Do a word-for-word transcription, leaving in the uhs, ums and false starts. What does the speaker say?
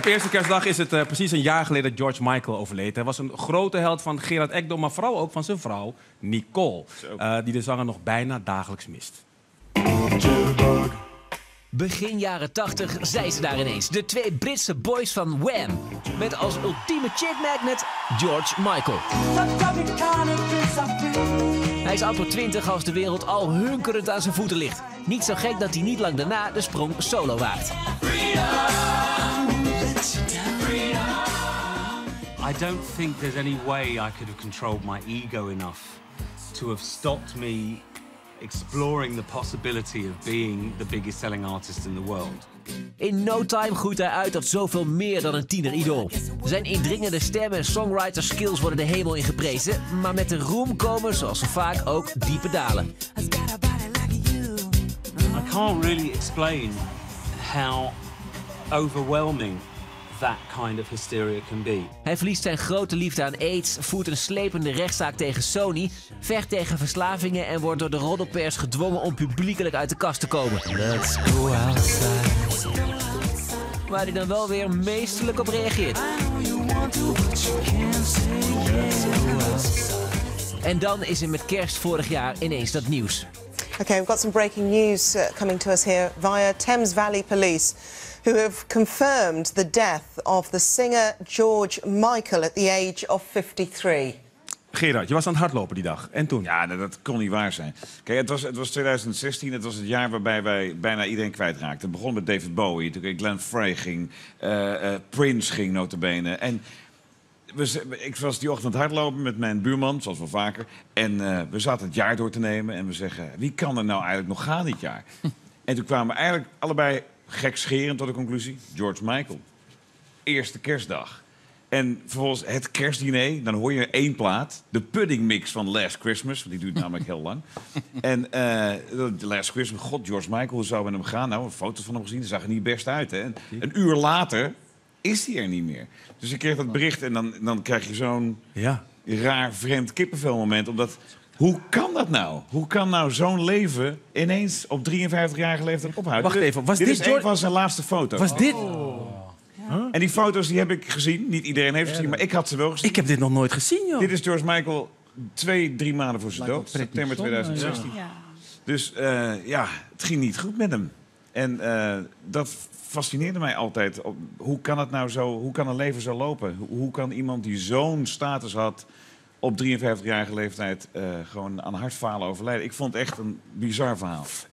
Op eerste kerstdag is het uh, precies een jaar geleden dat George Michael overleed. Hij was een grote held van Gerard Ekdom, maar vooral ook van zijn vrouw Nicole. Uh, die de zanger nog bijna dagelijks mist. Begin jaren tachtig zijn ze daar ineens. De twee Britse boys van Wham. Met als ultieme chick magnet George Michael. Hij is amper twintig als de wereld al hunkerend aan zijn voeten ligt. Niet zo gek dat hij niet lang daarna de sprong solo waagt. I don't think there's any way I could have controlled my ego enough to have stopped me exploring the possibility of being the biggest selling artist in the world. In no time groeit hij uit tot zoveel meer dan een tieneridool. Zijn indringende stem en songwriter skills worden de hemel ingeprezen, maar met de roem komen, zoals zo vaak, ook diepe dalen. I can't really explain how overwhelming that kind of hysteria can be. Hij verliest zijn grote liefde aan AIDS, voert een slepende rechtszaak tegen Sony, vecht tegen verslavingen en wordt door de roddelpers gedwongen om publiekelijk uit de kast te komen. Let's go outside. Waar hij dan wel weer meesterlijk op reageert. En dan is er met kerst vorig jaar ineens dat nieuws. Okay, we've got some breaking news uh, coming to us here via Thames Valley Police, who have confirmed the death of the singer George Michael at the age of fifty-three. Gerard, je was aan het hardlopen die dag. En toen? Ja, dat, dat kon niet waar zijn. Kijk, het was, het was twintig zestien, het was het jaar waarbij wij bijna iedereen kwijtraakten. Het begon met David Bowie, toen Glenn Frey ging, uh, uh, Prince ging nota bene. En we, ik was die ochtend hardlopen met mijn buurman, zoals wel vaker. En uh, we zaten het jaar door te nemen en we zeggen, wie kan er nou eigenlijk nog gaan dit jaar? En toen kwamen we eigenlijk allebei gekscherend tot de conclusie, George Michael. Eerste kerstdag. En vervolgens het kerstdiner, dan hoor je één plaat. De pudding mix van Last Christmas, want die duurt namelijk heel lang. En uh, Last Christmas, god, George Michael, hoe zou het met hem gaan? Nou, een foto van hem gezien, dat zag er niet best uit. Hè? En een uur later is hij er niet meer. Dus ik kreeg dat bericht en dan, dan krijg je zo'n ja. raar, vreemd kippenvelmoment. Omdat, hoe kan dat nou? Hoe kan nou zo'n leven ineens op drieënvijftigjarige leeftijd ophouden? Wacht even, was dit, dit is George... een van zijn laatste foto's. Was dit... Oh. Huh? En die foto's die heb ik gezien. Niet iedereen heeft ze gezien, maar ik had ze wel gezien. Ik heb dit nog nooit gezien, joh. Dit is George Michael twee, drie maanden voor zijn dood. September twintig zestien. Ja. Dus uh, ja, het ging niet goed met hem. En uh, dat fascineerde mij altijd. Hoe kan het nou zo, hoe kan een leven zo lopen? Hoe kan iemand die zo'n status had op drieënvijftigjarige leeftijd uh, gewoon aan hartfalen overlijden? Ik vond het echt een bizar verhaal.